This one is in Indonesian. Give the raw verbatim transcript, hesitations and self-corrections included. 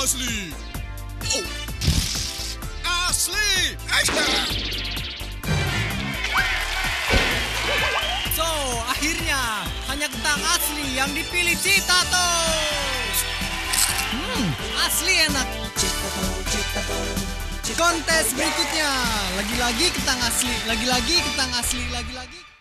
asli. Oh. Asli. So, akhirnya hanya kentang asli yang dipilih Citatos. Hmm, asli enak. Kontes berikutnya, lagi-lagi kentang asli, lagi-lagi kentang asli, lagi-lagi.